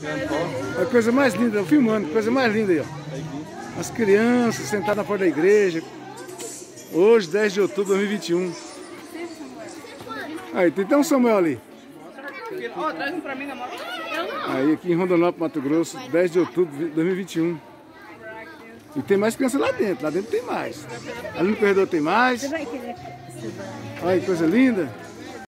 A coisa mais linda, filmando, coisa mais linda aí, ó. As crianças sentadas na porta da igreja. Hoje, 10 de outubro de 2021. Aí, tem até um Samuel ali. Ó, traz um pra mim, namorado. Aí, aqui em Rondonópolis, Mato Grosso, 10 de outubro de 2021. E tem mais criança lá dentro tem mais. Ali no corredor tem mais. Olha que coisa linda.